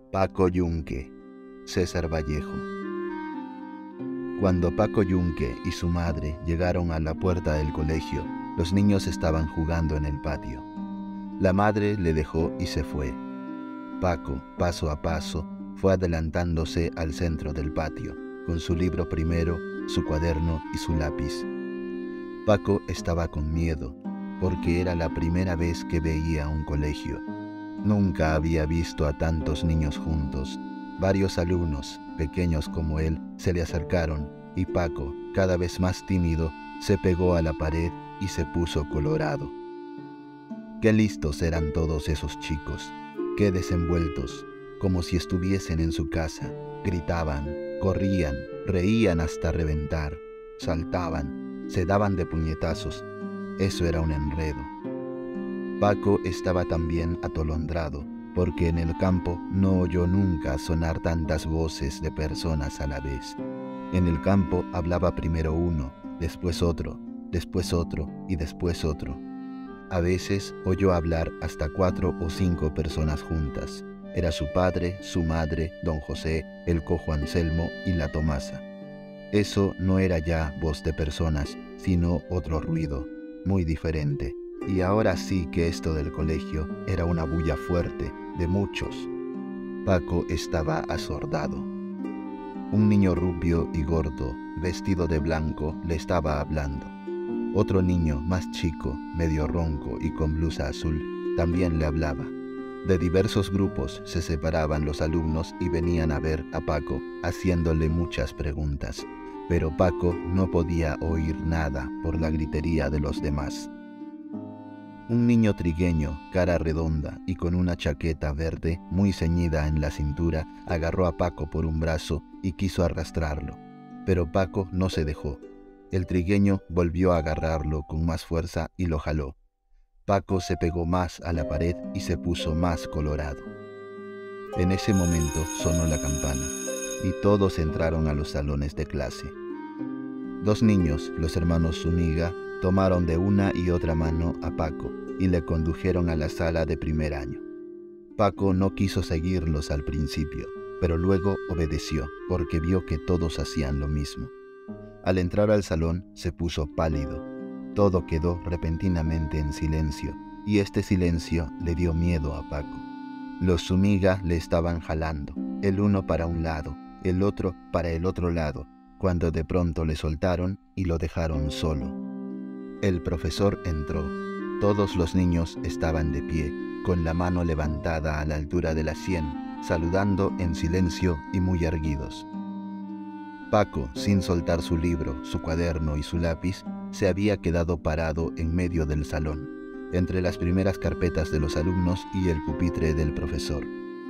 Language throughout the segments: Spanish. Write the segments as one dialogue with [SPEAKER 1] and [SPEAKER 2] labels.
[SPEAKER 1] Paco Yunque, César Vallejo. Cuando Paco Yunque y su madre llegaron a la puerta del colegio, los niños estaban jugando en el patio. La madre le dejó y se fue. Paco, paso a paso, fue adelantándose al centro del patio, con su libro primero, su cuaderno y su lápiz. Paco estaba con miedo, porque era la primera vez que veía un colegio. Nunca había visto a tantos niños juntos. Varios alumnos, pequeños como él, se le acercaron y Paco, cada vez más tímido, se pegó a la pared y se puso colorado. Qué listos eran todos esos chicos, qué desenvueltos, como si estuviesen en su casa. Gritaban, corrían, reían hasta reventar, saltaban, se daban de puñetazos. Eso era un enredo. Paco estaba también atolondrado, porque en el campo no oyó nunca sonar tantas voces de personas a la vez. En el campo hablaba primero uno, después otro y después otro. A veces oyó hablar hasta 4 o 5 personas juntas. Era su padre, su madre, don José, el cojo Anselmo y la Tomasa. Eso no era ya voz de personas, sino otro ruido, muy diferente. Y ahora sí que esto del colegio era una bulla fuerte, de muchos. Paco estaba asordado. Un niño rubio y gordo, vestido de blanco, le estaba hablando. Otro niño más chico, medio ronco y con blusa azul, también le hablaba. De diversos grupos se separaban los alumnos y venían a ver a Paco, haciéndole muchas preguntas. Pero Paco no podía oír nada por la gritería de los demás. Un niño trigueño, cara redonda y con una chaqueta verde muy ceñida en la cintura, agarró a Paco por un brazo y quiso arrastrarlo. Pero Paco no se dejó. El trigueño volvió a agarrarlo con más fuerza y lo jaló. Paco se pegó más a la pared y se puso más colorado. En ese momento sonó la campana y todos entraron a los salones de clase. 2 niños, los hermanos Zúñiga, tomaron de una y otra mano a Paco y le condujeron a la sala de primer año. Paco no quiso seguirlos al principio, pero luego obedeció porque vio que todos hacían lo mismo. Al entrar al salón se puso pálido. Todo quedó repentinamente en silencio y este silencio le dio miedo a Paco. Los Zúñiga le estaban jalando, el uno para un lado, el otro para el otro lado, cuando de pronto le soltaron y lo dejaron solo. El profesor entró. Todos los niños estaban de pie, con la mano levantada a la altura de la sien, saludando en silencio y muy erguidos. Paco, sin soltar su libro, su cuaderno y su lápiz, se había quedado parado en medio del salón, entre las primeras carpetas de los alumnos y el pupitre del profesor.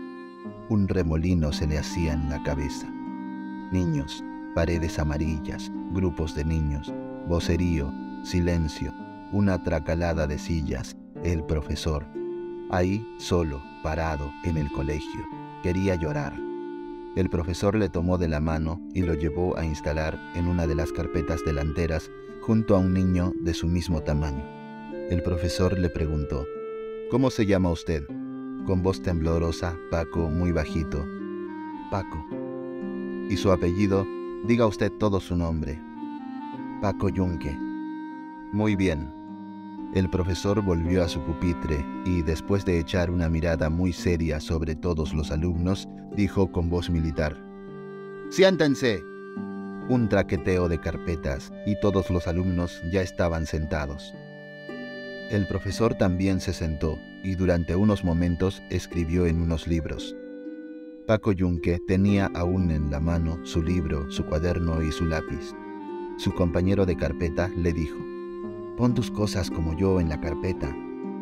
[SPEAKER 1] Un remolino se le hacía en la cabeza. Niños, paredes amarillas, grupos de niños, vocerío, silencio, una tracalada de sillas, el profesor. Ahí, solo, parado, en el colegio. Quería llorar. El profesor le tomó de la mano y lo llevó a instalar en una de las carpetas delanteras junto a un niño de su mismo tamaño. El profesor le preguntó, ¿cómo se llama usted? Con voz temblorosa, Paco, muy bajito. Paco. ¿Y su apellido? Diga usted todo su nombre. Paco Yunque. Muy bien. El profesor volvió a su pupitre y, después de echar una mirada muy seria sobre todos los alumnos, dijo con voz militar, ¡siéntense! Un traqueteo de carpetas y todos los alumnos ya estaban sentados. El profesor también se sentó y durante unos momentos escribió en unos libros. Paco Yunque tenía aún en la mano su libro, su cuaderno y su lápiz. Su compañero de carpeta le dijo, «Pon tus cosas como yo en la carpeta».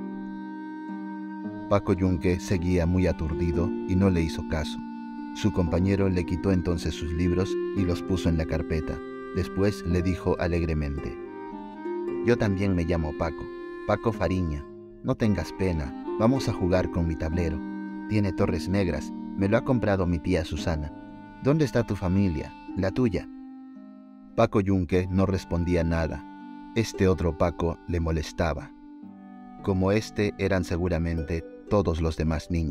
[SPEAKER 1] Paco Yunque seguía muy aturdido y no le hizo caso. Su compañero le quitó entonces sus libros y los puso en la carpeta. Después le dijo alegremente, «Yo también me llamo Paco, Paco Fariña. No tengas pena, vamos a jugar con mi tablero. Tiene torres negras, me lo ha comprado mi tía Susana. ¿Dónde está tu familia, la tuya?» Paco Yunque no respondía nada. Este otro Paco le molestaba. Como este eran seguramente todos los demás niños,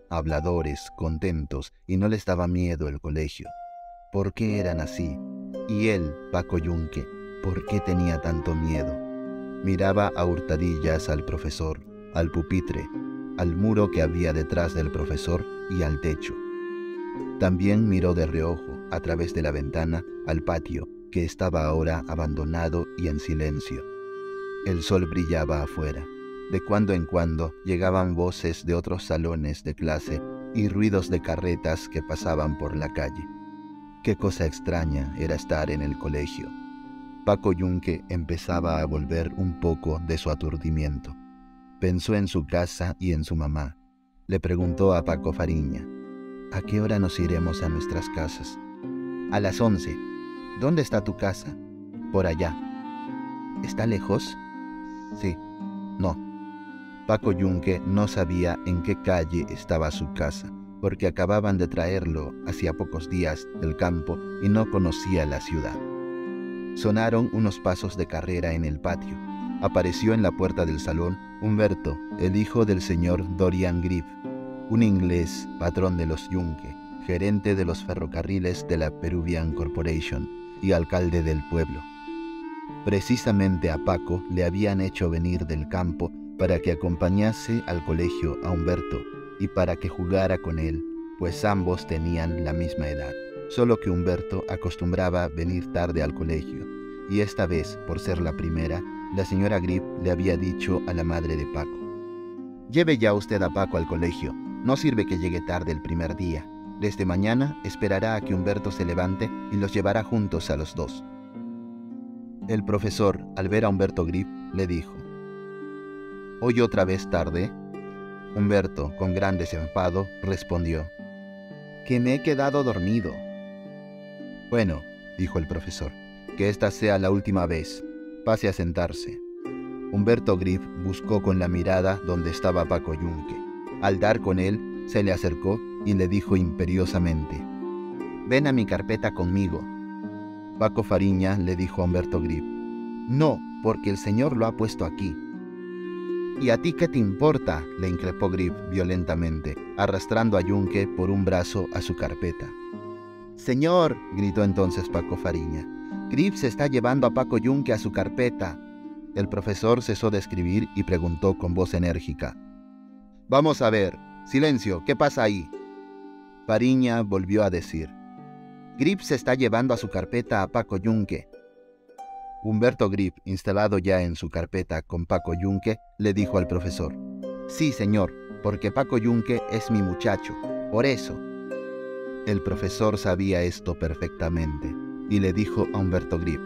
[SPEAKER 1] habladores, contentos, y no les daba miedo el colegio. ¿Por qué eran así? Y él, Paco Yunque, ¿por qué tenía tanto miedo? Miraba a hurtadillas al profesor, al pupitre, al muro que había detrás del profesor y al techo. También miró de reojo, a través de la ventana, al patio, que estaba ahora abandonado y en silencio. El sol brillaba afuera. De cuando en cuando llegaban voces de otros salones de clase y ruidos de carretas que pasaban por la calle. Qué cosa extraña era estar en el colegio. Paco Yunque empezaba a volver un poco de su aturdimiento. Pensó en su casa y en su mamá. Le preguntó a Paco Fariña: ¿a qué hora nos iremos a nuestras casas? A las 11. ¿Dónde está tu casa? Por allá. ¿Está lejos? Sí. No. Paco Yunque no sabía en qué calle estaba su casa, porque acababan de traerlo hacía pocos días del campo y no conocía la ciudad. Sonaron unos pasos de carrera en el patio. Apareció en la puerta del salón Humberto, el hijo del señor Dorian Grip, un inglés, patrón de los Yunque, gerente de los ferrocarriles de la Peruvian Corporation y alcalde del pueblo. Precisamente a Paco le habían hecho venir del campo para que acompañase al colegio a Humberto y para que jugara con él, pues ambos tenían la misma edad, solo que Humberto acostumbraba venir tarde al colegio, y esta vez, por ser la primera, la señora Grip le había dicho a la madre de Paco: «Lleve ya usted a Paco al colegio, no sirve que llegue tarde el primer día. Desde mañana esperará a que Humberto se levante y los llevará juntos a los dos». El profesor, al ver a Humberto Grip, le dijo: «¿Hoy otra vez tarde?». Humberto, con gran desenfado, respondió: «Que me he quedado dormido». «Bueno», dijo el profesor, «que esta sea la última vez. Pase a sentarse». Humberto Grip buscó con la mirada donde estaba Paco Yunque. Al dar con él, se le acercó y le dijo imperiosamente: «Ven a mi carpeta conmigo». Paco Fariña le dijo a Humberto Grip: «No, porque el señor lo ha puesto aquí». «¿Y a ti qué te importa?», le increpó Grip violentamente, arrastrando a Yunque por un brazo a su carpeta. «Señor», gritó entonces Paco Fariña, «Grip se está llevando a Paco Yunque a su carpeta». El profesor cesó de escribir y preguntó con voz enérgica: «Vamos a ver, silencio, ¿qué pasa ahí?». Fariña volvió a decir: «Grip se está llevando a su carpeta a Paco Yunque». Humberto Grip, instalado ya en su carpeta con Paco Yunque, le dijo al profesor: «Sí, señor, porque Paco Yunque es mi muchacho, por eso». El profesor sabía esto perfectamente y le dijo a Humberto Grip: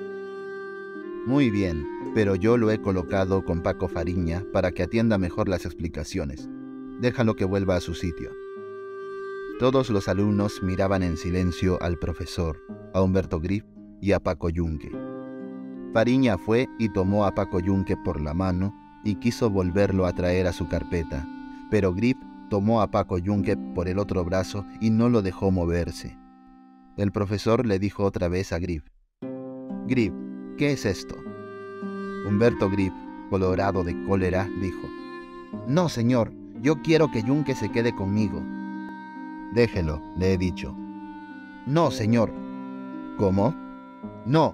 [SPEAKER 1] «Muy bien, pero yo lo he colocado con Paco Fariña para que atienda mejor las explicaciones. Déjalo que vuelva a su sitio». Todos los alumnos miraban en silencio al profesor, a Humberto Grip y a Paco Yunque. Fariña fue y tomó a Paco Yunque por la mano y quiso volverlo a traer a su carpeta, pero Grip tomó a Paco Yunque por el otro brazo y no lo dejó moverse. El profesor le dijo otra vez a Grip: «Grip, ¿qué es esto?». Humberto Grip, colorado de cólera, dijo: «No, señor, yo quiero que Yunque se quede conmigo». «Déjelo», le he dicho». «No, señor». «¿Cómo?». «No».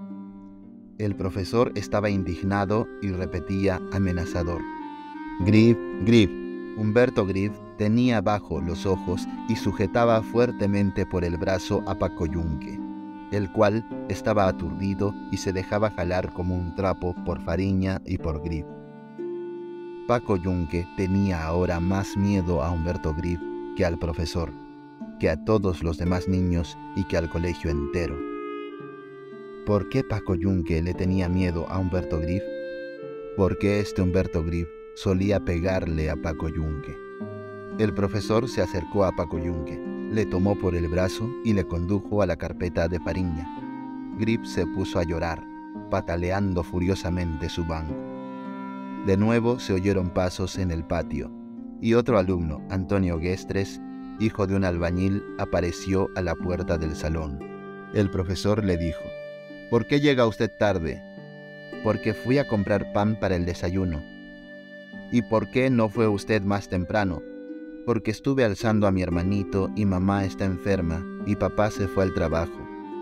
[SPEAKER 1] El profesor estaba indignado y repetía amenazador: «Grip, Grip». Humberto Grip tenía bajo los ojos y sujetaba fuertemente por el brazo a Paco Yunque, el cual estaba aturdido y se dejaba jalar como un trapo por Fariña y por Grip. Paco Yunque tenía ahora más miedo a Humberto Grip que al profesor, que a todos los demás niños y que al colegio entero. ¿Por qué Paco Yunque le tenía miedo a Humberto Grip? Porque este Humberto Grip solía pegarle a Paco Yunque. El profesor se acercó a Paco Yunque, le tomó por el brazo y le condujo a la carpeta de Fariña. Grip se puso a llorar, pataleando furiosamente su banco. De nuevo se oyeron pasos en el patio, y otro alumno, Antonio Guestres, hijo de un albañil, apareció a la puerta del salón. El profesor le dijo: «¿Por qué llega usted tarde?». «Porque fui a comprar pan para el desayuno». «¿Y por qué no fue usted más temprano?». porque estuve alzando a mi hermanito y mamá está enferma y papá se fue al trabajo.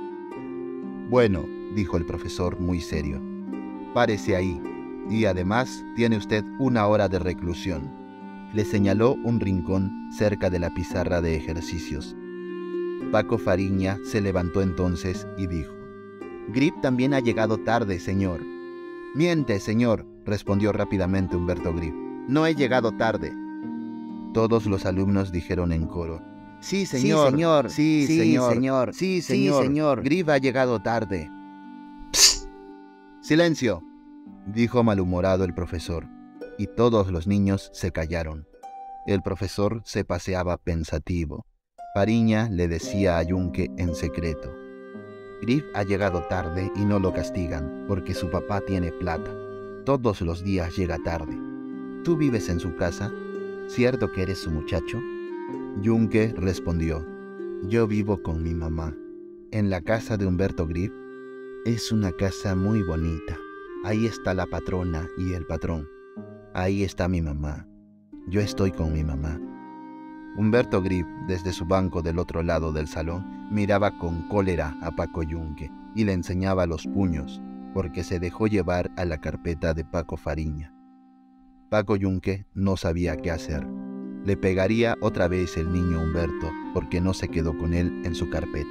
[SPEAKER 1] Bueno, dijo el profesor muy serio, párese ahí, y además tiene usted 1 hora de reclusión. Le señaló un rincón cerca de la pizarra de ejercicios. Paco Fariña se levantó entonces y dijo: Grip también ha llegado tarde, señor. Miente, señor, respondió rápidamente Humberto Grip. No he llegado tarde. Todos los alumnos dijeron en coro: Sí, señor. Sí, señor. Sí, señor. Señor. Sí, señor. Sí, señor. Grip ha llegado tarde. ¡Psst! ¡Silencio!, dijo malhumorado el profesor, y todos los niños se callaron. El profesor se paseaba pensativo. Fariña le decía a Yunque en secreto: Grip ha llegado tarde y no lo castigan, porque su papá tiene plata. Todos los días llega tarde. ¿Tú vives en su casa? ¿Cierto que eres su muchacho? Yunque respondió: Yo vivo con mi mamá, en la casa de Humberto Grip. Es una casa muy bonita. Ahí está la patrona y el patrón. Ahí está mi mamá. Yo estoy con mi mamá. Humberto Grip, desde su banco del otro lado del salón, miraba con cólera a Paco Yunque y le enseñaba los puños, porque se dejó llevar a la carpeta de Paco Fariña. Paco Yunque no sabía qué hacer. Le pegaría otra vez el niño Humberto porque no se quedó con él en su carpeta.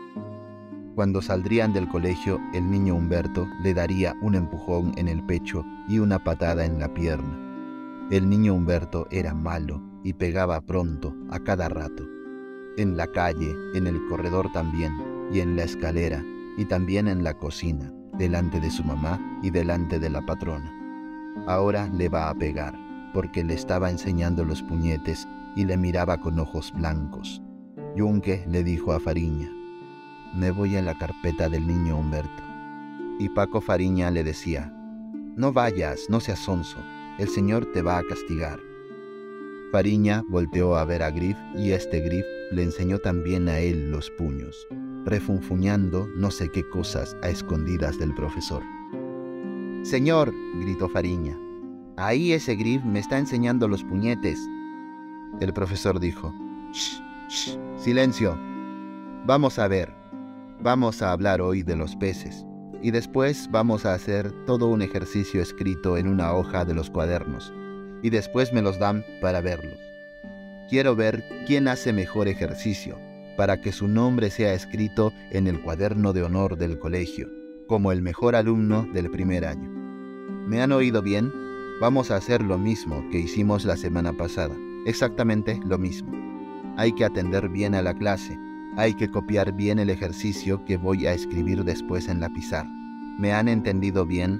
[SPEAKER 1] Cuando saldrían del colegio, el niño Humberto le daría un empujón en el pecho y una patada en la pierna. El niño Humberto era malo y pegaba pronto, a cada rato. En la calle, en el corredor también, y en la escalera, y también en la cocina, delante de su mamá y delante de la patrona. Ahora le va a pegar, porque le estaba enseñando los puñetes y le miraba con ojos blancos. Yunque le dijo a Fariña: Me voy a la carpeta del niño Humberto. Y Paco Fariña le decía: No vayas, no seas sonso, el señor te va a castigar. Fariña volteó a ver a Grip y Grip le enseñó también a él los puños, refunfuñando no sé qué cosas a escondidas del profesor. Señor, gritó Fariña, ahí ese Grip me está enseñando los puñetes. El profesor dijo: Shh, shh, silencio. Vamos a ver, vamos a hablar hoy de los peces, y después vamos a hacer todo un ejercicio escrito en una hoja de los cuadernos, y después me los dan para verlos. Quiero ver quién hace mejor ejercicio, para que su nombre sea escrito en el cuaderno de honor del colegio, como el mejor alumno del primer año. ¿Me han oído bien? Vamos a hacer lo mismo que hicimos la semana pasada, exactamente lo mismo. Hay que atender bien a la clase, hay que copiar bien el ejercicio que voy a escribir después en la pizarra. ¿Me han entendido bien?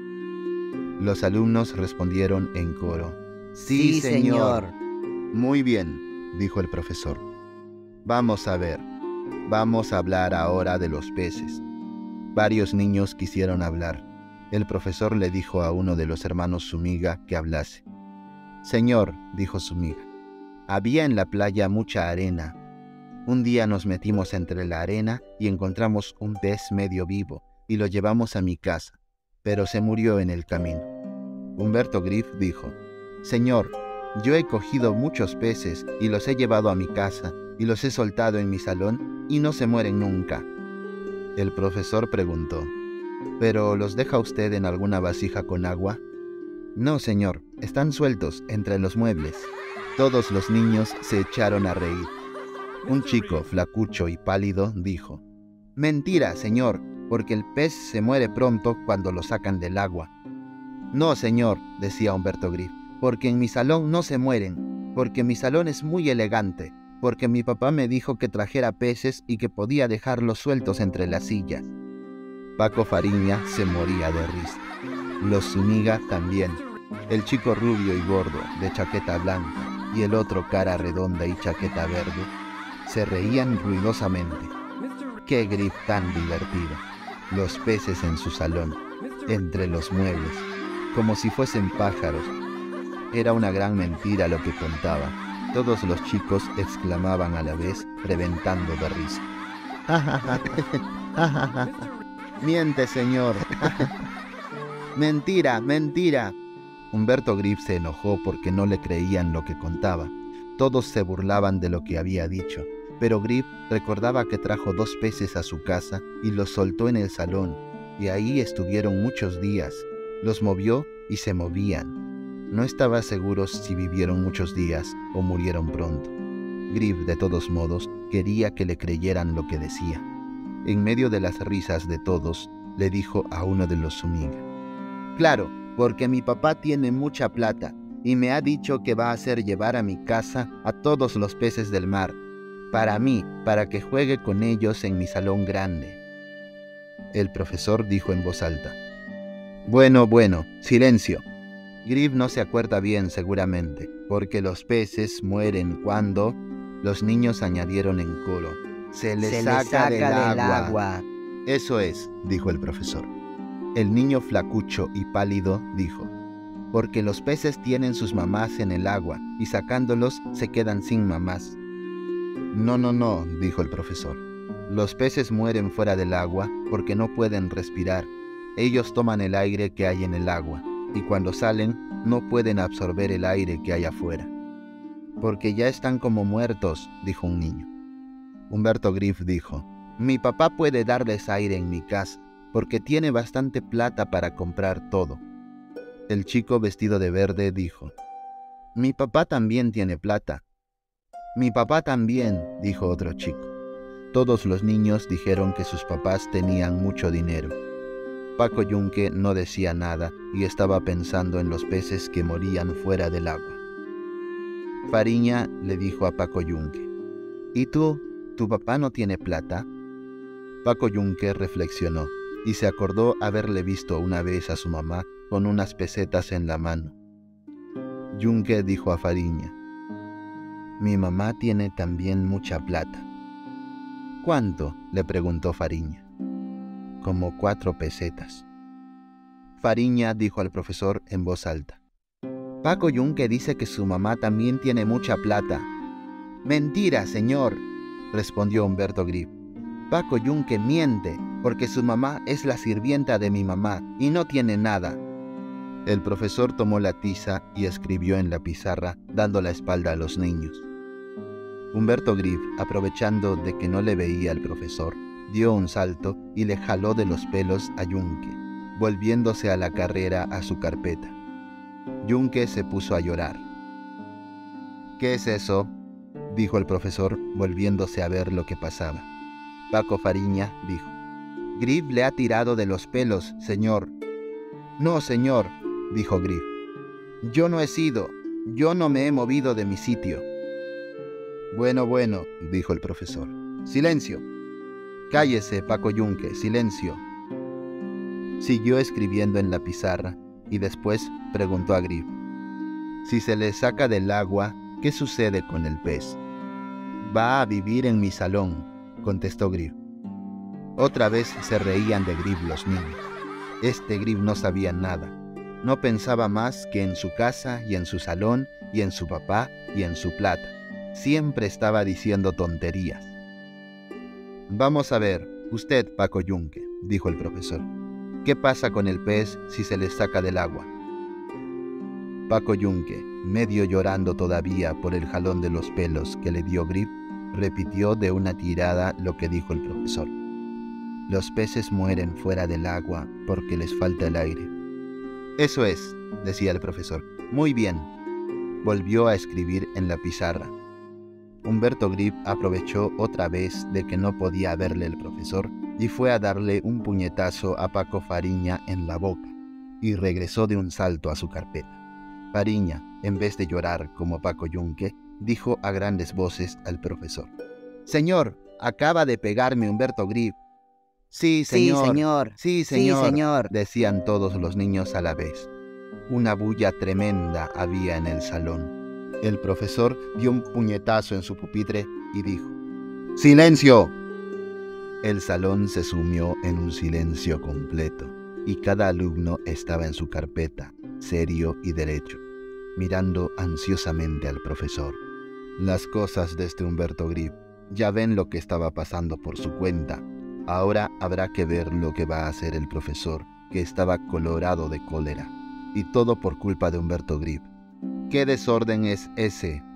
[SPEAKER 1] Los alumnos respondieron en coro: Sí, señor. Muy bien, dijo el profesor. Vamos a ver, vamos a hablar ahora de los peces. Varios niños quisieron hablar. El profesor le dijo a uno de los hermanos Zúñiga que hablase. Señor, dijo Zúñiga, había en la playa mucha arena. Un día nos metimos entre la arena y encontramos un pez medio vivo y lo llevamos a mi casa, pero se murió en el camino. Humberto Grip dijo: Señor, yo he cogido muchos peces y los he llevado a mi casa y los he soltado en mi salón y no se mueren nunca. El profesor preguntó: ¿Pero los deja usted en alguna vasija con agua? No, señor, están sueltos entre los muebles. Todos los niños se echaron a reír. Un chico flacucho y pálido dijo: Mentira, señor, porque el pez se muere pronto cuando lo sacan del agua. No, señor, decía Humberto Grip, porque en mi salón no se mueren, porque mi salón es muy elegante, porque mi papá me dijo que trajera peces y que podía dejarlos sueltos entre las sillas. Paco Fariña se moría de risa. Los Zúñiga también. El chico rubio y gordo, de chaqueta blanca, y el otro cara redonda y chaqueta verde, se reían ruidosamente. ¡Qué Grip tan divertido! Los peces en su salón, entre los muebles, como si fuesen pájaros. Era una gran mentira lo que contaba. Todos los chicos exclamaban a la vez, reventando de risa. ¡Ja, ja, ja! ¡Ja, ja, ja! ¡Miente, señor! ¡Mentira, mentira! Humberto Grip se enojó porque no le creían lo que contaba, Todos se burlaban de lo que había dicho, pero Grip recordaba que trajo 2 peces a su casa y los soltó en el salón, y ahí estuvieron muchos días. Los movió y se movían. No estaba seguro si vivieron muchos días o murieron pronto. Grip, de todos modos, quería que le creyeran lo que decía. En medio de las risas de todos, le dijo a uno de los Zúñiga: «Claro, porque mi papá tiene mucha plata y me ha dicho que va a hacer llevar a mi casa a todos los peces del mar, para mí, para que juegue con ellos en mi salón grande». El profesor dijo en voz alta: «Bueno, silencio. Grip no se acuerda bien seguramente, porque los peces mueren cuando…». Los niños añadieron en coro: «Se les saca del agua». «Eso es», dijo el profesor. El niño flacucho y pálido dijo: «Porque los peces tienen sus mamás en el agua y sacándolos se quedan sin mamás». No, dijo el profesor. «Los peces mueren fuera del agua porque no pueden respirar. Ellos toman el aire que hay en el agua y cuando salen no pueden absorber el aire que hay afuera». «Porque ya están como muertos», dijo un niño. Humberto Grip dijo: «Mi papá puede darles aire en mi casa, porque tiene bastante plata para comprar todo». El chico vestido de verde dijo: «Mi papá también tiene plata». «Mi papá también», dijo otro chico. Todos los niños dijeron que sus papás tenían mucho dinero. Paco Yunque no decía nada y estaba pensando en los peces que morían fuera del agua. Fariña le dijo a Paco Yunque: «¿Y tú? ¿Tu papá no tiene plata?». Paco Yunque reflexionó y se acordó haberle visto una vez a su mamá con unas pesetas en la mano. Yunque dijo a Fariña: «Mi mamá tiene también mucha plata». «¿Cuánto?», le preguntó Fariña. «Como 4 pesetas». Fariña dijo al profesor en voz alta: «Paco Yunque dice que su mamá también tiene mucha plata». «Mentira, señor», respondió Humberto Grip. «Paco Yunque miente, porque su mamá es la sirvienta de mi mamá y no tiene nada». El profesor tomó la tiza y escribió en la pizarra, dando la espalda a los niños. Humberto Grip, aprovechando de que no le veía al profesor, dio un salto y le jaló de los pelos a Yunque, volviéndose a la carrera a su carpeta. Yunque se puso a llorar. «¿Qué es eso?», dijo el profesor, volviéndose a ver lo que pasaba. Paco Fariña dijo: «Grip le ha tirado de los pelos, señor». «No, señor», dijo Grip. «Yo no he sido, yo no me he movido de mi sitio». Bueno, dijo el profesor. «Silencio». «Cállese, Paco Yunque, silencio». Siguió escribiendo en la pizarra y después preguntó a Grip: «Si se le saca del agua, ¿qué sucede con el pez?». «Va a vivir en mi salón», contestó Grip. Otra vez se reían de Grip los niños. Grip no sabía nada. No pensaba más que en su casa y en su salón y en su papá y en su plata. Siempre estaba diciendo tonterías. «Vamos a ver, usted, Paco Yunque», dijo el profesor. «¿Qué pasa con el pez si se le saca del agua?». Paco Yunque, medio llorando todavía por el jalón de los pelos que le dio Grip, repitió de una tirada lo que dijo el profesor. «Los peces mueren fuera del agua porque les falta el aire». «Eso es», decía el profesor. «Muy bien». Volvió a escribir en la pizarra. Humberto Grip aprovechó otra vez de que no podía verle el profesor y fue a darle un puñetazo a Paco Fariña en la boca y regresó de un salto a su carpeta. Fariña, en vez de llorar como Paco Yunque, dijo a grandes voces al profesor: «Señor, acaba de pegarme Humberto Grip». «Sí, señor.
[SPEAKER 2] Sí, señor.
[SPEAKER 1] Sí, señor»,
[SPEAKER 2] Sí, señor.
[SPEAKER 1] decían todos los niños a la vez. Una bulla tremenda había en el salón. El profesor dio un puñetazo en su pupitre y dijo: «¡Silencio!». El salón se sumió en un silencio completo y cada alumno estaba en su carpeta, serio y derecho, mirando ansiosamente al profesor. Las cosas de Humberto Grip, ya ven lo que estaba pasando por su cuenta. Ahora habrá que ver lo que va a hacer el profesor, que estaba colorado de cólera. Y todo por culpa de Humberto Grip. «¿Qué desorden es ese?»,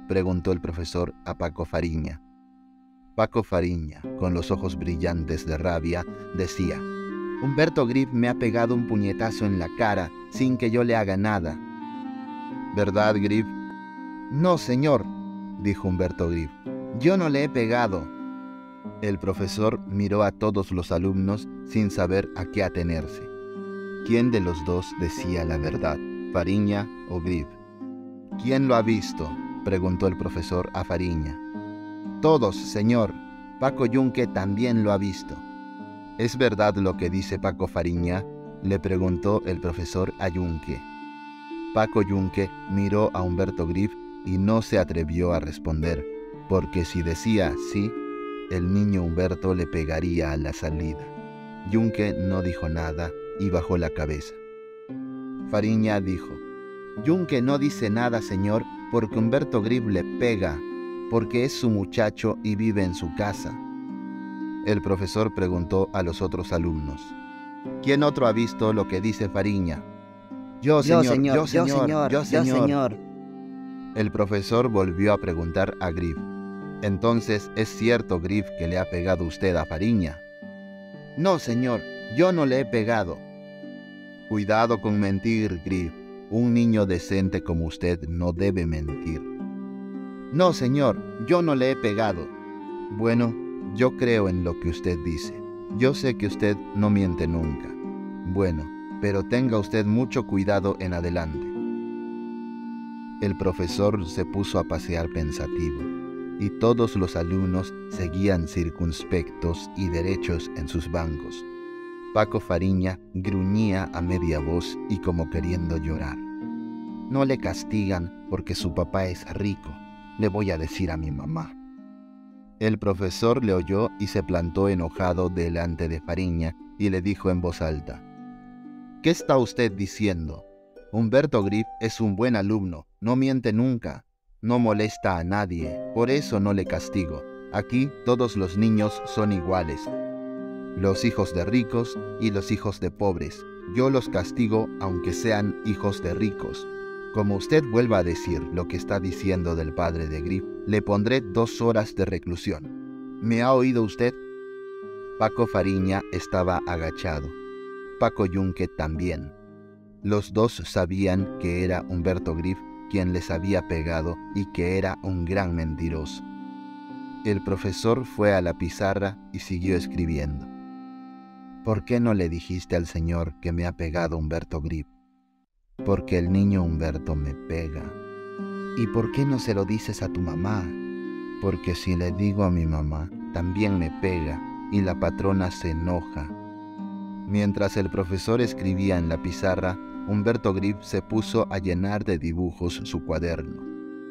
[SPEAKER 1] preguntó el profesor a Paco Fariña. Paco Fariña, con los ojos brillantes de rabia, decía: Humberto Grif me ha pegado un puñetazo en la cara sin que yo le haga nada. ¿Verdad, Grif? No, señor, dijo Humberto Grif. Yo no le he pegado. El profesor miró a todos los alumnos sin saber a qué atenerse. ¿Quién de los dos decía la verdad, Fariña o Grif? ¿Quién lo ha visto?, preguntó el profesor a Fariña. Todos, señor. Paco Yunque también lo ha visto. ¿Es verdad lo que dice Paco Fariña?, le preguntó el profesor a Yunque. Paco Yunque miró a Humberto Grif y no se atrevió a responder, porque si decía sí, el niño Humberto le pegaría a la salida. Yunque no dijo nada y bajó la cabeza. Fariña dijo: Yunque no dice nada, señor, porque Humberto Grif le pega, porque es su muchacho y vive en su casa. El profesor preguntó a los otros alumnos: ¿Quién otro ha visto lo que dice Fariña? Yo, señor. El profesor volvió a preguntar a Grif: ¿Entonces es cierto, Grif, que le ha pegado usted a Fariña? No, señor, yo no le he pegado. Cuidado con mentir, Grif. Un niño decente como usted no debe mentir. No, señor, yo no le he pegado. Bueno, yo creo en lo que usted dice. Yo sé que usted no miente nunca. Bueno, pero tenga usted mucho cuidado en adelante. El profesor se puso a pasear pensativo, y todos los alumnos seguían circunspectos y derechos en sus bancos. Paco Fariña gruñía a media voz y como queriendo llorar. No le castigan porque su papá es rico, le voy a decir a mi mamá. El profesor le oyó y se plantó enojado delante de Fariña y le dijo en voz alta: ¿Qué está usted diciendo? Humberto Grif es un buen alumno, no miente nunca, no molesta a nadie, por eso no le castigo. Aquí todos los niños son iguales, los hijos de ricos y los hijos de pobres. Yo los castigo aunque sean hijos de ricos. Como usted vuelva a decir lo que está diciendo del padre de Grif, le pondré 2 horas de reclusión. ¿Me ha oído usted? Paco Fariña estaba agachado. Paco Yunque también. Los dos sabían que era Humberto Grif quien les había pegado y que era un gran mentiroso. El profesor fue a la pizarra y siguió escribiendo. ¿Por qué no le dijiste al señor que me ha pegado Humberto Grif? Porque el niño Humberto me pega. ¿Y por qué no se lo dices a tu mamá? Porque si le digo a mi mamá, también me pega y la patrona se enoja. Mientras el profesor escribía en la pizarra, Humberto Grif se puso a llenar de dibujos su cuaderno.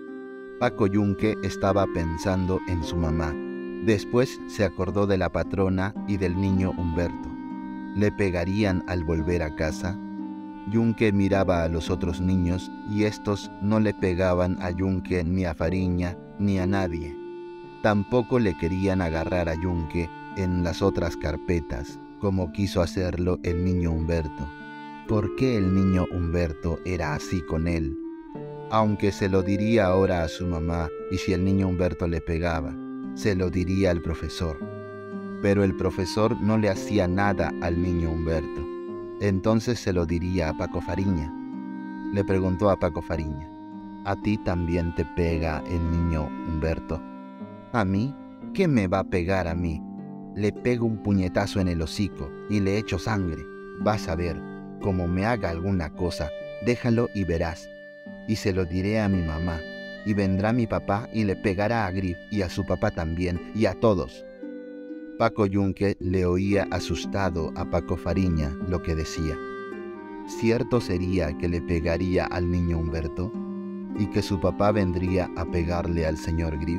[SPEAKER 1] Paco Yunque estaba pensando en su mamá. Después se acordó de la patrona y del niño Humberto. ¿Le pegarían al volver a casa? Yunque miraba a los otros niños y estos no le pegaban a Yunque ni a Fariña ni a nadie. Tampoco le querían agarrar a Yunque en las otras carpetas, como quiso hacerlo el niño Humberto. ¿Por qué el niño Humberto era así con él? Aunque se lo diría ahora a su mamá, y si el niño Humberto le pegaba, se lo diría al profesor. Pero el profesor no le hacía nada al niño Humberto. Entonces se lo diría a Paco Fariña. Le preguntó a Paco Fariña: ¿A ti también te pega el niño Humberto? ¿A mí? ¿Qué me va a pegar a mí? Le pego un puñetazo en el hocico y le echo sangre. Vas a ver, como me haga alguna cosa, déjalo y verás. Y se lo diré a mi mamá, y vendrá mi papá y le pegará a Grif y a su papá también, y a todos. Paco Yunque le oía asustado a Paco Fariña lo que decía. ¿Cierto sería que le pegaría al niño Humberto? ¿Y que su papá vendría a pegarle al señor Grif?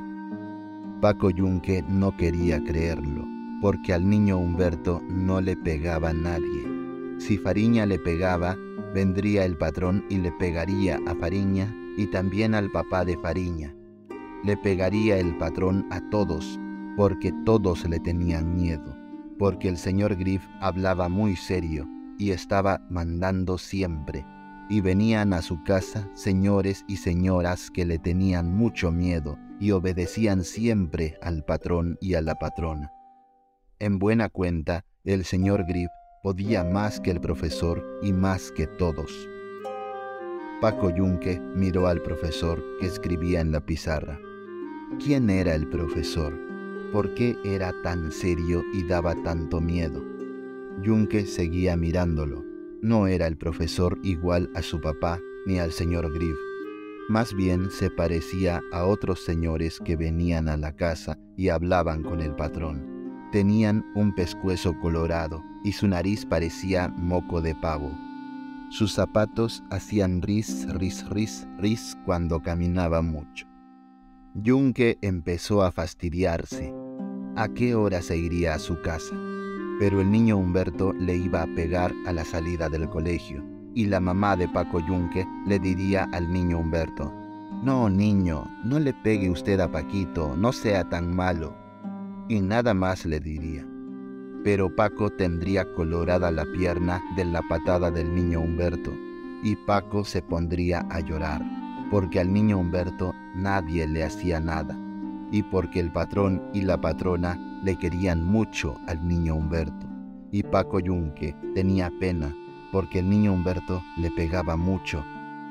[SPEAKER 1] Paco Yunque no quería creerlo, porque al niño Humberto no le pegaba nadie. Si Fariña le pegaba, vendría el patrón y le pegaría a Fariña y también al papá de Fariña. Le pegaría el patrón a todos, porque todos le tenían miedo, porque el señor Grif hablaba muy serio y estaba mandando siempre, y venían a su casa señores y señoras que le tenían mucho miedo y obedecían siempre al patrón y a la patrona. En buena cuenta, el señor Grip podía más que el profesor y más que todos. Paco Yunque miró al profesor que escribía en la pizarra. ¿Quién era el profesor? ¿Por qué era tan serio y daba tanto miedo? Yunque seguía mirándolo. No era el profesor igual a su papá ni al señor Grip. Más bien se parecía a otros señores que venían a la casa y hablaban con el patrón. Tenían un pescuezo colorado y su nariz parecía moco de pavo. Sus zapatos hacían ris, ris, ris, ris cuando caminaba mucho. Yunque empezó a fastidiarse. ¿A qué hora se iría a su casa? Pero el niño Humberto le iba a pegar a la salida del colegio, y la mamá de Paco Yunque le diría al niño Humberto: «No, niño, no le pegue usted a Paquito, no sea tan malo». Y nada más le diría. Pero Paco tendría colorada la pierna de la patada del niño Humberto, y Paco se pondría a llorar, porque al niño Humberto nadie le hacía nada, y porque el patrón y la patrona le querían mucho al niño Humberto, y Paco Yunque tenía pena, porque el niño Humberto le pegaba mucho.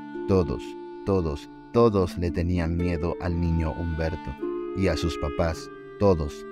[SPEAKER 1] Todos le tenían miedo al niño Humberto, y a sus papás, todos.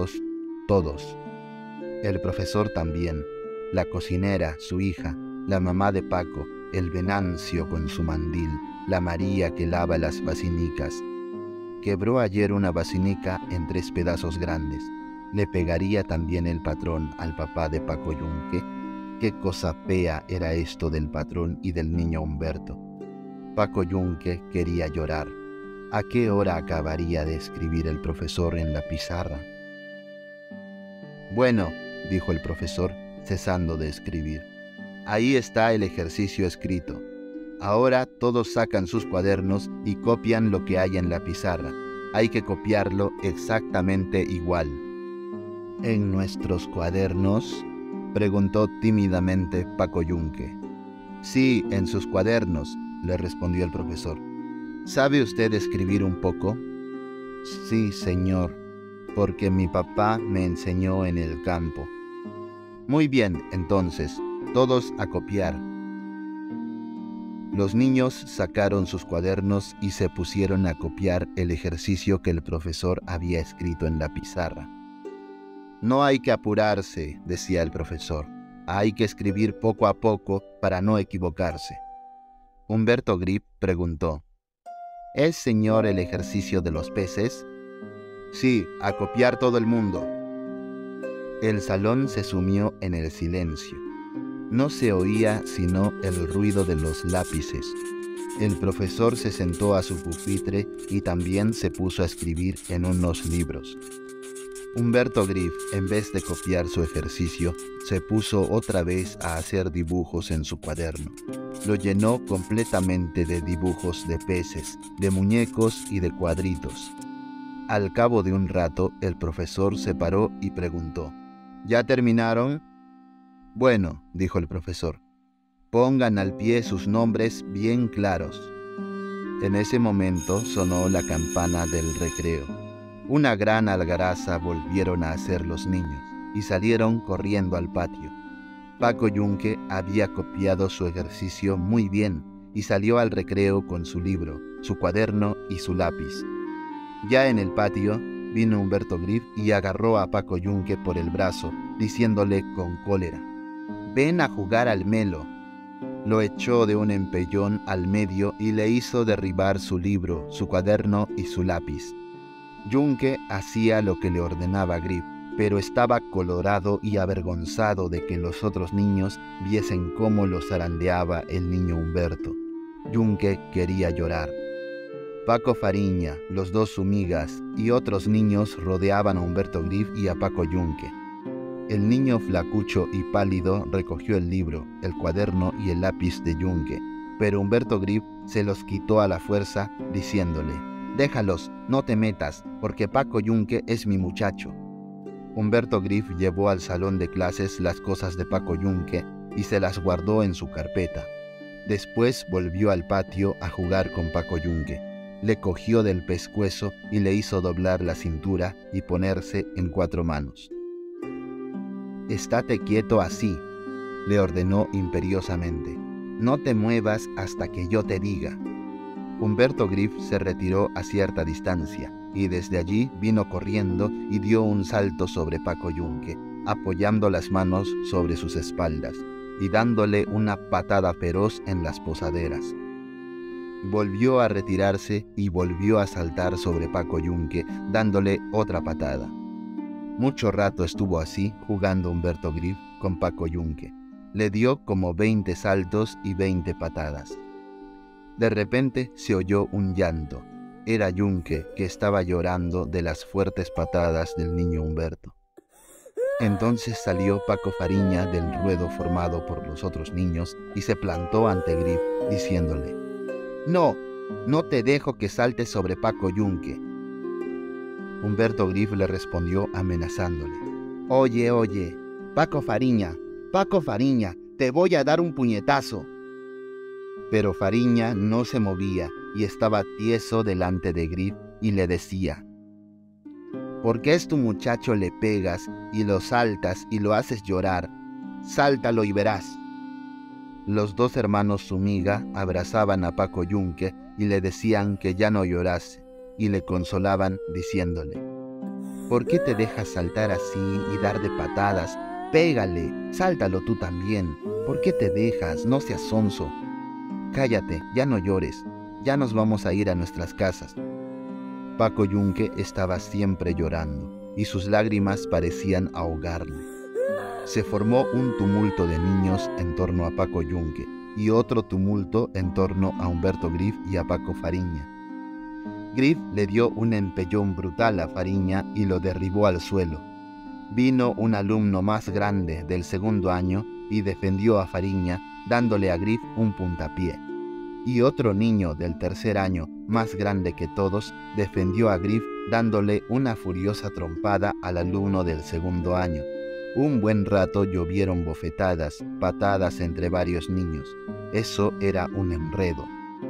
[SPEAKER 1] El profesor también, la cocinera, su hija, la mamá de Paco, el Venancio con su mandil, la María que lava las basinicas. Quebró ayer una basinica en 3 pedazos grandes. Le pegaría también el patrón al papá de Paco Yunque. Qué cosa fea era esto del patrón y del niño Humberto. Paco Yunque quería llorar. ¿A qué hora acabaría de escribir el profesor en la pizarra? «Bueno», dijo el profesor, cesando de escribir, «ahí está el ejercicio escrito. Ahora todos sacan sus cuadernos y copian lo que hay en la pizarra. Hay que copiarlo exactamente igual». «¿En nuestros cuadernos?», preguntó tímidamente Paco Yunque. «Sí, en sus cuadernos», le respondió el profesor. «¿Sabe usted escribir un poco?». «Sí, señor, porque mi papá me enseñó en el campo». «Muy bien, entonces, todos a copiar». Los niños sacaron sus cuadernos y se pusieron a copiar el ejercicio que el profesor había escrito en la pizarra. «No hay que apurarse», decía el profesor. «Hay que escribir poco a poco para no equivocarse». Humberto Grip preguntó: «¿Es, señor, el ejercicio de los peces?». «Sí, a copiar todo el mundo». El salón se sumió en el silencio. No se oía sino el ruido de los lápices. El profesor se sentó a su pupitre y también se puso a escribir en unos libros. Humberto Grip, en vez de copiar su ejercicio, se puso otra vez a hacer dibujos en su cuaderno. Lo llenó completamente de dibujos de peces, de muñecos y de cuadritos. Al cabo de un rato, el profesor se paró y preguntó: «¿Ya terminaron?». «Bueno», dijo el profesor, «pongan al pie sus nombres bien claros». En ese momento sonó la campana del recreo. Una gran algaraza volvieron a hacer los niños y salieron corriendo al patio. Paco Yunque había copiado su ejercicio muy bien y salió al recreo con su libro, su cuaderno y su lápiz. Ya en el patio vino Humberto Grip y agarró a Paco Yunque por el brazo, diciéndole con cólera: «Ven a jugar al melo». Lo echó de un empellón al medio y le hizo derribar su libro, su cuaderno y su lápiz. Yunque hacía lo que le ordenaba Grip, pero estaba colorado y avergonzado de que los otros niños viesen cómo lo zarandeaba el niño Humberto. Yunque quería llorar. Paco Fariña, los 2 Zumigas y otros niños rodeaban a Humberto Grip y a Paco Yunque. El niño flacucho y pálido recogió el libro, el cuaderno y el lápiz de Yunque, pero Humberto Grip se los quitó a la fuerza, diciéndole: «Déjalos, no te metas, porque Paco Yunque es mi muchacho». Humberto Grip llevó al salón de clases las cosas de Paco Yunque y se las guardó en su carpeta. Después volvió al patio a jugar con Paco Yunque. Le cogió del pescuezo y le hizo doblar la cintura y ponerse en 4 manos. «Estate quieto así», le ordenó imperiosamente. «No te muevas hasta que yo te diga». Humberto Grif se retiró a cierta distancia y desde allí vino corriendo y dio un salto sobre Paco Yunque, apoyando las manos sobre sus espaldas y dándole una patada feroz en las posaderas. Volvió a retirarse y volvió a saltar sobre Paco Yunque, dándole otra patada. Mucho rato estuvo así jugando Humberto Grif con Paco Yunque. Le dio como 20 saltos y 20 patadas. De repente se oyó un llanto. Era Yunque, que estaba llorando de las fuertes patadas del niño Humberto. Entonces salió Paco Fariña del ruedo formado por los otros niños y se plantó ante Grif, diciéndole: «No, no te dejo que saltes sobre Paco Yunque». Humberto Grif le respondió amenazándole: «Oye, oye, Paco Fariña, te voy a dar un puñetazo». Pero Fariña no se movía y estaba tieso delante de Grif y le decía: «¿Por qué es tu muchacho le pegas y lo saltas y lo haces llorar? Sáltalo y verás». Los 2 hermanos Zúñiga abrazaban a Paco Yunque y le decían que ya no llorase, y le consolaban diciéndole: «¿Por qué te dejas saltar así y dar de patadas? Pégale, sáltalo tú también. ¿Por qué te dejas? No seas sonso. Cállate, ya no llores, ya nos vamos a ir a nuestras casas». Paco Yunque estaba siempre llorando y sus lágrimas parecían ahogarle. Se formó un tumulto de niños en torno a Paco Yunque y otro tumulto en torno a Humberto Grif y a Paco Fariña. Grif le dio un empellón brutal a Fariña y lo derribó al suelo. Vino un alumno más grande del 2.º año y defendió a Fariña dándole a Grif un puntapié. Y otro niño del 3.er año, más grande que todos, defendió a Grif dándole una furiosa trompada al alumno del 2.º año. Un buen rato llovieron bofetadas, patadas entre varios niños. Eso era un enredo.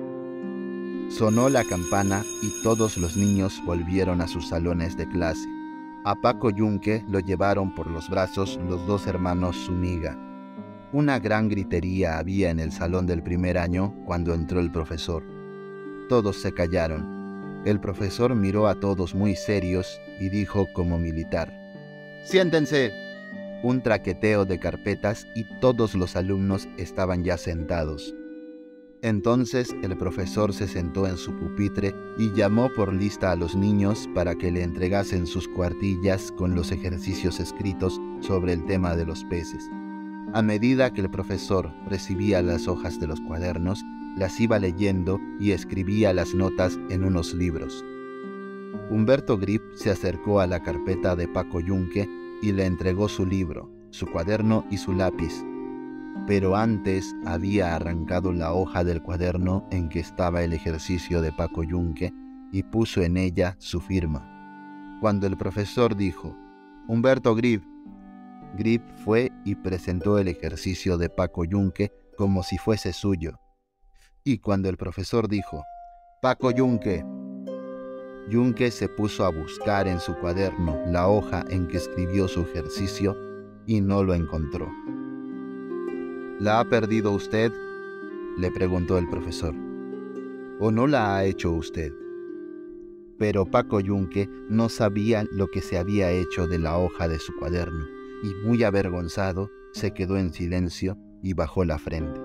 [SPEAKER 1] Sonó la campana y todos los niños volvieron a sus salones de clase. A Paco Yunque lo llevaron por los brazos los 2 hermanos Zúñiga. Una gran gritería había en el salón del 1.er año cuando entró el profesor. Todos se callaron. El profesor miró a todos muy serios y dijo como militar: «¡Siéntense!». Un traqueteo de carpetas y todos los alumnos estaban ya sentados. Entonces el profesor se sentó en su pupitre y llamó por lista a los niños para que le entregasen sus cuartillas con los ejercicios escritos sobre el tema de los peces. A medida que el profesor recibía las hojas de los cuadernos, las iba leyendo y escribía las notas en unos libros. Humberto Grif se acercó a la carpeta de Paco Yunque y le entregó su libro, su cuaderno y su lápiz. Pero antes había arrancado la hoja del cuaderno en que estaba el ejercicio de Paco Yunque y puso en ella su firma. Cuando el profesor dijo: «Humberto Grif», Grif fue y presentó el ejercicio de Paco Yunque como si fuese suyo. Y cuando el profesor dijo: «Paco Yunque», Yunque se puso a buscar en su cuaderno la hoja en que escribió su ejercicio y no lo encontró. «¿La ha perdido usted?», le preguntó el profesor. «¿O no la ha hecho usted?». Pero Paco Yunque no sabía lo que se había hecho de la hoja de su cuaderno y muy avergonzado se quedó en silencio y bajó la frente.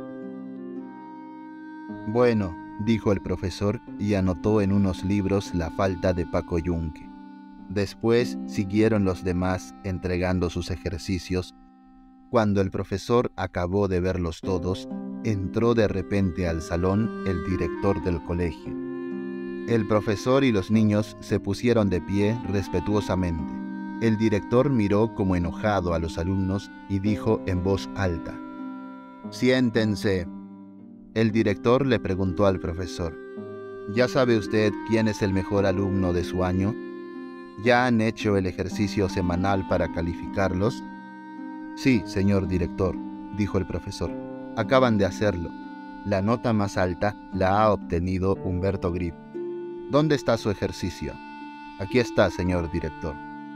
[SPEAKER 1] «Bueno», dijo el profesor y anotó en unos libros la falta de Paco Yunque. Después siguieron los demás entregando sus ejercicios. Cuando el profesor acabó de verlos todos, entró de repente al salón el director del colegio. El profesor y los niños se pusieron de pie respetuosamente. El director miró como enojado a los alumnos y dijo en voz alta: «Siéntense». El director le preguntó al profesor: «¿Ya sabe usted quién es el mejor alumno de su año? ¿Ya han hecho el ejercicio semanal para calificarlos?». «Sí, señor director», dijo el profesor. «Acaban de hacerlo. La nota más alta la ha obtenido Humberto Grif. ¿Dónde está su ejercicio? Aquí está, señor director.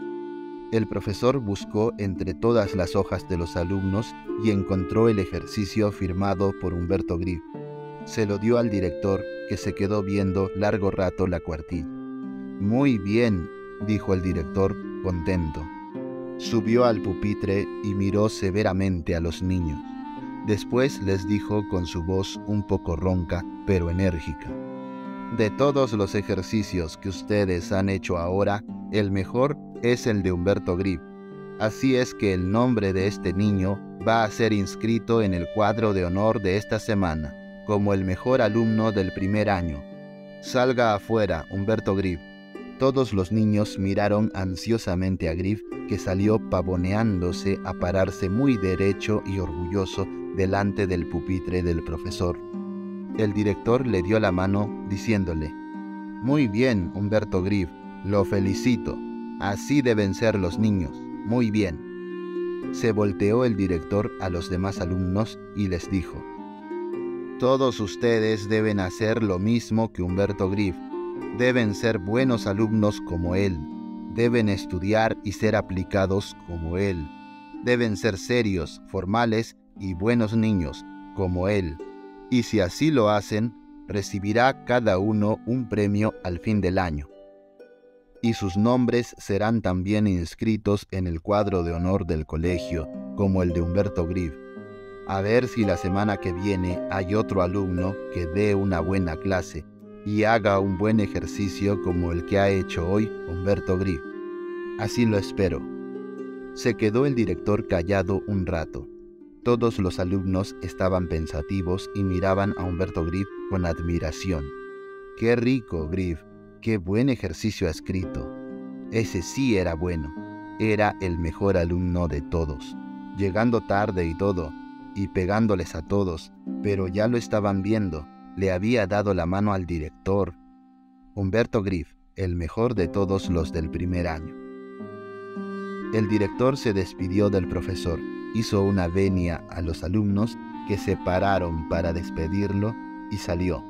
[SPEAKER 1] El profesor buscó entre todas las hojas de los alumnos y encontró el ejercicio firmado por Humberto Grif. Se lo dio al director, que se quedó viendo largo rato la cuartilla. Muy bien, dijo el director, contento. Subió al pupitre y miró severamente a los niños. Después les dijo con su voz un poco ronca, pero enérgica: de todos los ejercicios que ustedes han hecho ahora, el mejor es el de Humberto Grif. Así es que el nombre de este niño va a ser inscrito en el cuadro de honor de esta semana, como el mejor alumno del primer año. Salga afuera, Humberto Grif. Todos los niños miraron ansiosamente a Grif, que salió pavoneándose a pararse muy derecho y orgulloso delante del pupitre del profesor. El director le dio la mano diciéndole: muy bien, Humberto Grif, lo felicito. Así deben ser los niños. Muy bien. Se volteó el director a los demás alumnos y les dijo: todos ustedes deben hacer lo mismo que Humberto Grif. Deben ser buenos alumnos como él. Deben estudiar y ser aplicados como él. Deben ser serios, formales y buenos niños como él. Y si así lo hacen, recibirá cada uno un premio al fin del año. Y sus nombres serán también inscritos en el cuadro de honor del colegio, como el de Humberto Grif. A ver si la semana que viene hay otro alumno que dé una buena clase y haga un buen ejercicio como el que ha hecho hoy Humberto Grif. Así lo espero. Se quedó el director callado un rato. Todos los alumnos estaban pensativos y miraban a Humberto Grif con admiración. ¡Qué rico, Grif! ¡Qué buen ejercicio ha escrito! Ese sí era bueno. Era el mejor alumno de todos. Llegando tarde y todo, y pegándoles a todos, pero ya lo estaban viendo. Le había dado la mano al director. Humberto Grif, el mejor de todos los del primer año. El director se despidió del profesor, hizo una venia a los alumnos, que se pararon para despedirlo, y salió.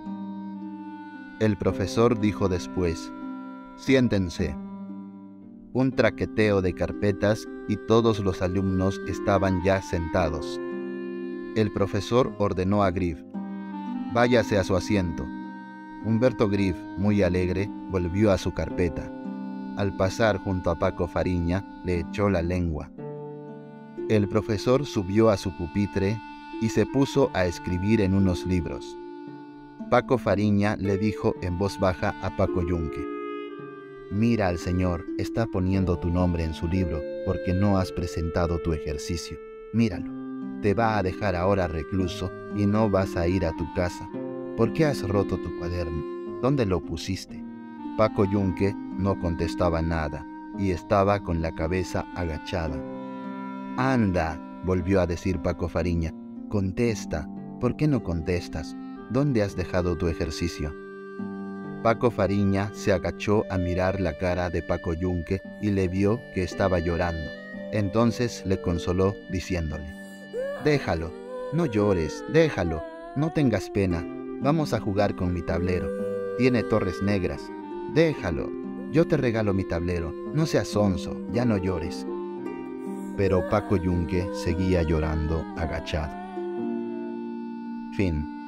[SPEAKER 1] El profesor dijo después: siéntense. Un traqueteo de carpetas y todos los alumnos estaban ya sentados. El profesor ordenó a Grif: váyase a su asiento. Humberto Grif, muy alegre, volvió a su carpeta. Al pasar junto a Paco Fariña, le echó la lengua. El profesor subió a su pupitre y se puso a escribir en unos libros. Paco Fariña le dijo en voz baja a Paco Yunque: mira, al señor está poniendo tu nombre en su libro porque no has presentado tu ejercicio. Míralo. Te va a dejar ahora recluso y no vas a ir a tu casa. ¿Por qué has roto tu cuaderno? ¿Dónde lo pusiste? Paco Yunque no contestaba nada y estaba con la cabeza agachada. Anda, volvió a decir Paco Fariña, contesta. ¿Por qué no contestas? ¿Dónde has dejado tu ejercicio? Paco Fariña se agachó a mirar la cara de Paco Yunque y le vio que estaba llorando. Entonces le consoló diciéndole: déjalo, no llores, déjalo, no tengas pena, vamos a jugar con mi tablero. Tiene torres negras. Déjalo, yo te regalo mi tablero, no seas sonso, ya no llores. Pero Paco Yunque seguía llorando agachado. Fin.